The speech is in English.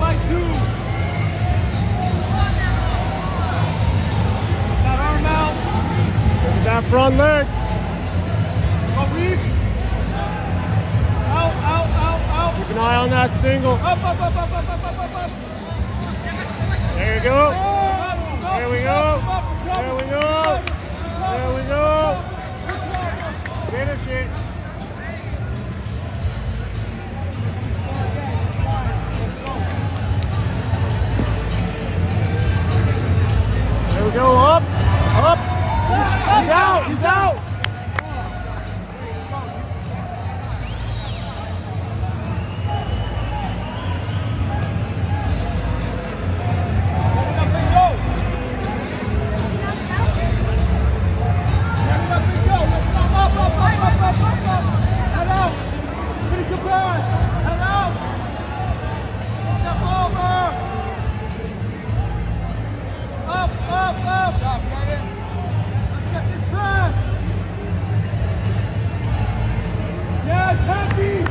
by 2. That arm out. Look at that front leg. Go weak. Out, out, out, out. Keep an eye on that single. Up, up, up, up, up, up, up, up, up. There you go. There There we go. There we go. There we go. Finish it. There we go. Up. Up. He's out. He's out. Yes, happy!